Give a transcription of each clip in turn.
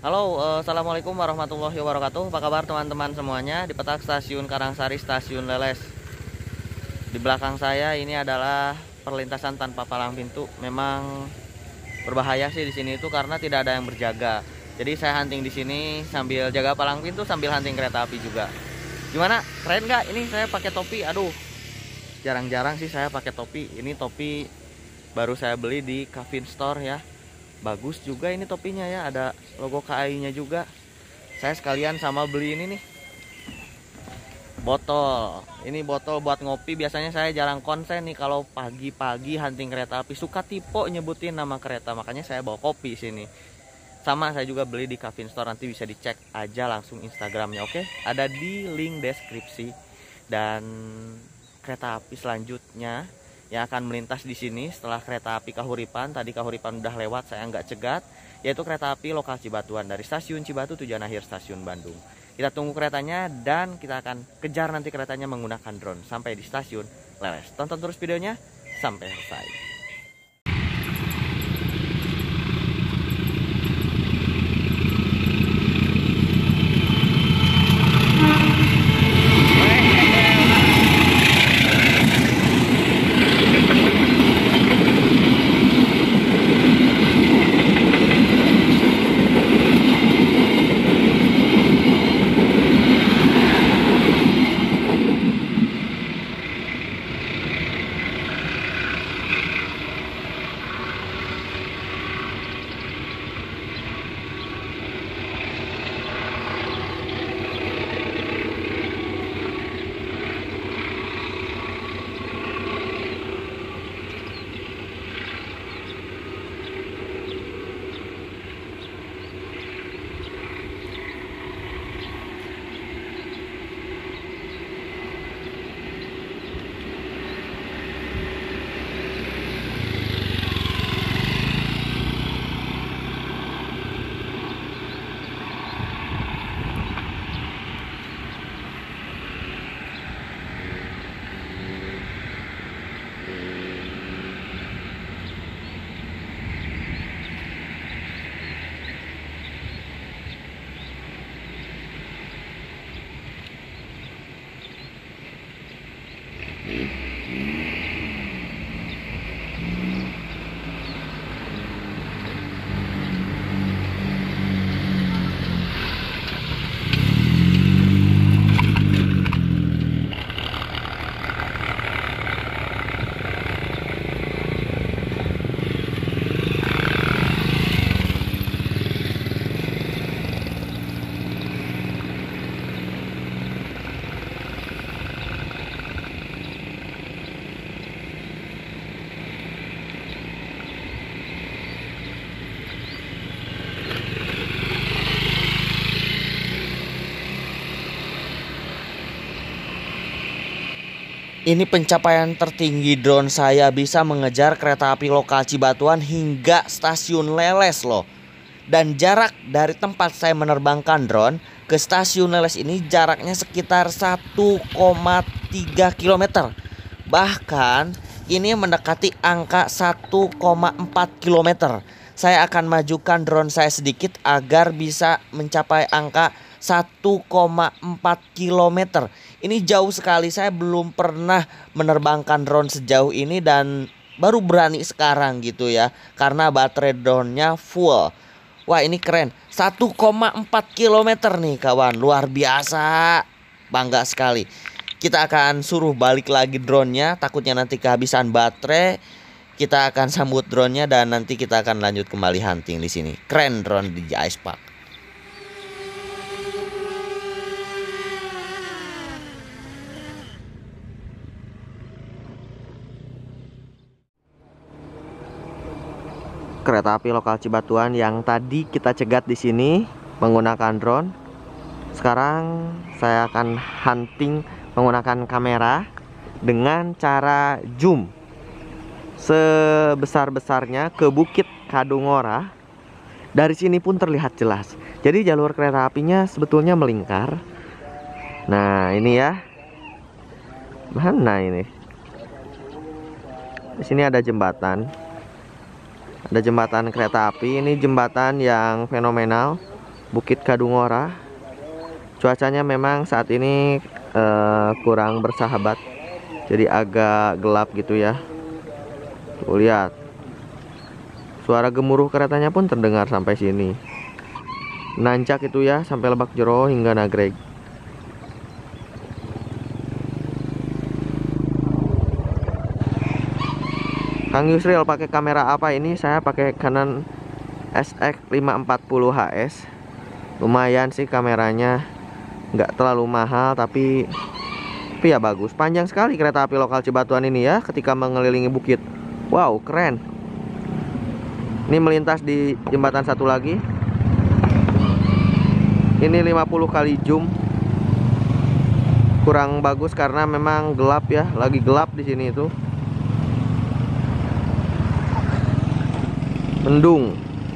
Halo, assalamualaikum warahmatullahi wabarakatuh. Apa kabar teman-teman semuanya? Di petak stasiun Karangsari, stasiun Leles. Di belakang saya ini adalah perlintasan tanpa palang pintu. Memang berbahaya sih di sini itu karena tidak ada yang berjaga. Jadi saya hunting di sini sambil jaga palang pintu sambil hunting kereta api juga. Gimana? Keren nggak? Ini saya pakai topi. Aduh, jarang-jarang sih saya pakai topi. Ini topi baru saya beli di Kavin Store ya. Bagus juga ini topinya ya, ada logo KAI-nya juga. Saya sekalian sama beli ini nih, botol. Ini botol buat ngopi. Biasanya saya jarang konsen nih kalau pagi-pagi hunting kereta api. Suka tipe nyebutin nama kereta, makanya saya bawa kopi sini. Sama saya juga beli di Kavin Store, nanti bisa dicek aja langsung Instagramnya, oke? Ada di link deskripsi. Dan kereta api selanjutnya yang akan melintas di sini setelah kereta api Kahuripan. Tadi Kahuripan udah lewat, saya nggak cegat, yaitu kereta api lokal Cibatuan dari stasiun Cibatu tujuan akhir stasiun Bandung. Kita tunggu keretanya dan kita akan kejar nanti keretanya menggunakan drone sampai di stasiun Leles. Tonton terus videonya sampai selesai. Ini pencapaian tertinggi drone saya, bisa mengejar kereta api lokal Cibatuan hingga stasiun Leles loh. Dan jarak dari tempat saya menerbangkan drone ke stasiun Leles ini jaraknya sekitar 1,3 km. Bahkan ini mendekati angka 1,4 km. Saya akan majukan drone saya sedikit agar bisa mencapai angka 1,4 km. Ini jauh sekali, saya belum pernah menerbangkan drone sejauh ini dan baru berani sekarang gitu ya, karena baterai drone-nya full. Wah, ini keren, 1,4 km nih kawan, luar biasa, bangga sekali. Kita akan suruh balik lagi drone-nya, takutnya nanti kehabisan baterai. Kita akan sambut drone-nya dan nanti kita akan lanjut kembali hunting di sini. Keren drone di Ice Park. Kereta api lokal Cibatuan yang tadi kita cegat di sini menggunakan drone. Sekarang saya akan hunting menggunakan kamera dengan cara zoom sebesar-besarnya ke Bukit Kadungora. Dari sini pun terlihat jelas. Jadi jalur kereta apinya sebetulnya melingkar. Nah, ini ya. Mana ini? Di sini ada jembatan. Ada jembatan kereta api. Ini jembatan yang fenomenal. Bukit Kadungora. Cuacanya memang saat ini kurang bersahabat, jadi agak gelap gitu ya. Tuh, lihat, suara gemuruh keretanya pun terdengar sampai sini. Nancak itu ya, sampai Lebak Jero hingga Nagreg. Kang Yusril pakai kamera apa ini? Saya pakai Canon SX540 HS. Lumayan sih kameranya, nggak terlalu mahal tapi ya bagus. Panjang sekali kereta api lokal Cibatuan ini ya ketika mengelilingi bukit. Wow, keren. Ini melintas di jembatan satu lagi. Ini 50 kali zoom. Kurang bagus karena memang gelap ya, lagi gelap di sini itu. Mendung.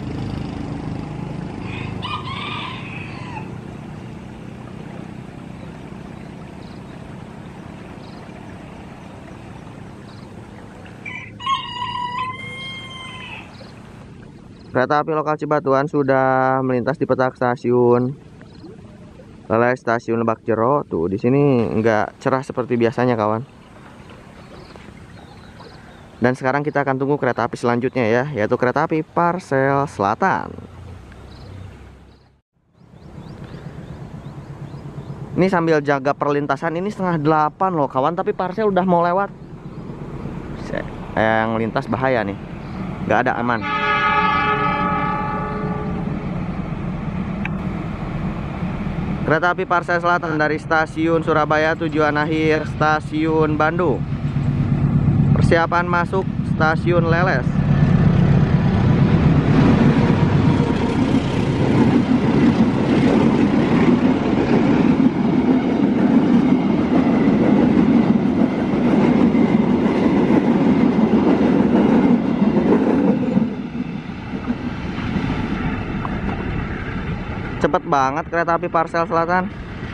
Kereta api lokal Cibatuan sudah melintas di petak stasiun Leles, stasiun Lebak Jero. Tuh di sini nggak cerah seperti biasanya kawan. Dan sekarang kita akan tunggu kereta api selanjutnya ya, yaitu kereta api Parsel Selatan. Ini sambil jaga perlintasan, ini 7:30 loh kawan, tapi Parsel udah mau lewat. Yang lintas bahaya nih, nggak ada aman. Kereta api Parsel Selatan dari stasiun Surabaya tujuan akhir stasiun Bandung. Persiapan masuk stasiun Leles. Cepet banget kereta api Parsel Selatan.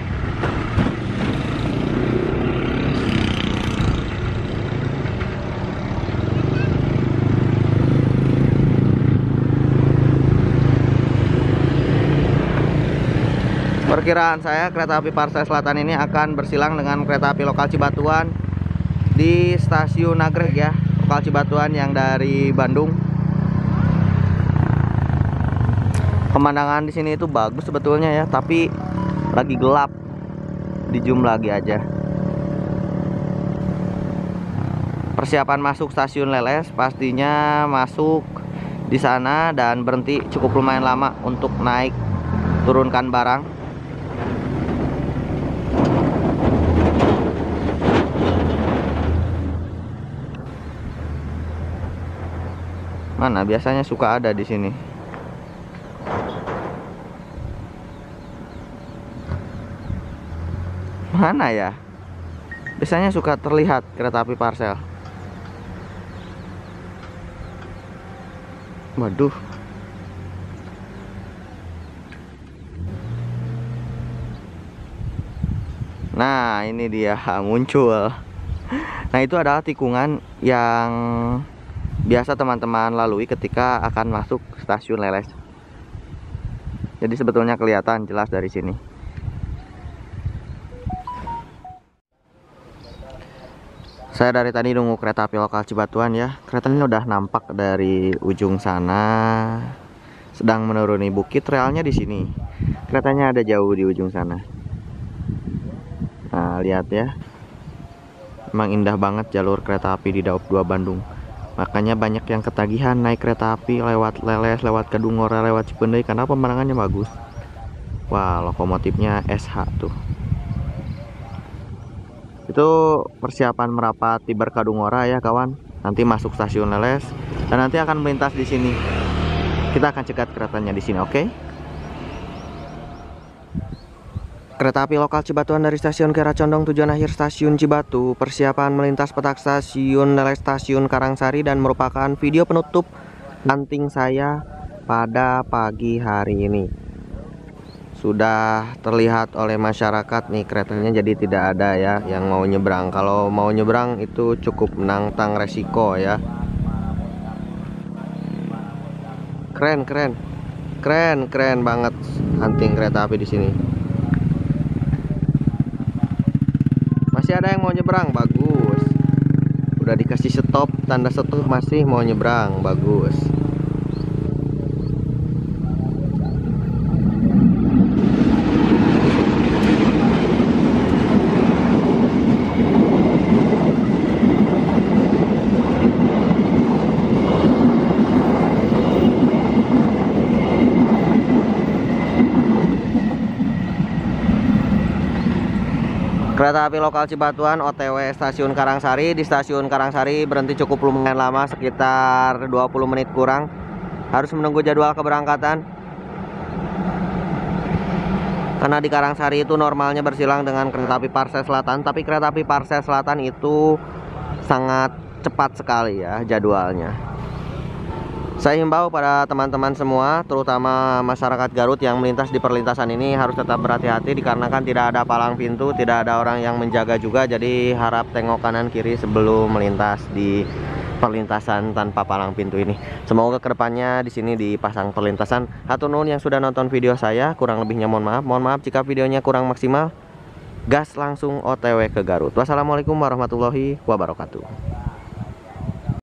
Perkiraan saya kereta api Parsel Selatan ini akan bersilang dengan kereta api lokal Cibatuan di stasiun Nagreg ya, lokal Cibatuan yang dari Bandung. Pemandangan di sini itu bagus sebetulnya ya, tapi lagi gelap. Di zoom lagi aja. Persiapan masuk stasiun Leles, pastinya masuk di sana dan berhenti cukup lumayan lama untuk naik turunkan barang. Mana biasanya suka ada di sini. Mana ya? Biasanya suka terlihat kereta api Parsel. Waduh. Nah, ini dia muncul. Nah, itu adalah tikungan yang biasa teman-teman lalui ketika akan masuk stasiun Leles. Jadi sebetulnya kelihatan jelas dari sini. Saya dari tadi nunggu kereta api lokal Cibatuan ya. Keretanya udah nampak dari ujung sana. Sedang menuruni bukit, realnya di sini. Keretanya ada jauh di ujung sana. Nah, lihat ya. Emang indah banget jalur kereta api di Daup 2 Bandung. Makanya banyak yang ketagihan naik kereta api lewat Leles, lewat Kadungora, lewat Cipendei karena pemandangannya bagus. Wah, lokomotifnya SH tuh. Itu persiapan merapat di Kadungora ya kawan. Nanti masuk stasiun Leles dan nanti akan melintas di sini. Kita akan cegat keretanya di sini, oke? Kereta api lokal Cibatuan dari stasiun Kiara Condong tujuan akhir stasiun Cibatu. Persiapan melintas petak stasiun Leles, stasiun Karangsari dan merupakan video penutup hunting saya pada pagi hari ini. Sudah terlihat oleh masyarakat nih keretanya, jadi tidak ada ya yang mau nyebrang. Kalau mau nyebrang itu cukup menantang resiko ya. Keren. Keren banget hunting kereta api di sini. Masih ada yang mau nyebrang, bagus. Udah dikasih stop, tanda stop, masih mau nyebrang, bagus. Kereta api lokal Cibatuan OTW stasiun Karangsari. Di stasiun Karangsari berhenti cukup lumayan lama, sekitar 20 menit kurang. Harus menunggu jadwal keberangkatan. Karena di Karangsari itu normalnya bersilang dengan kereta api Parsel Selatan, tapi kereta api Parsel Selatan itu sangat cepat sekali ya jadwalnya. Saya himbau pada teman-teman semua, terutama masyarakat Garut yang melintas di perlintasan ini harus tetap berhati-hati dikarenakan tidak ada palang pintu, tidak ada orang yang menjaga juga. Jadi harap tengok kanan kiri sebelum melintas di perlintasan tanpa palang pintu ini. Semoga kedepannya di sini dipasang perlintasan. Hatur nuhun yang sudah nonton video saya, kurang lebihnya mohon maaf. Mohon maaf jika videonya kurang maksimal. Gas langsung OTW ke Garut. Wassalamualaikum warahmatullahi wabarakatuh.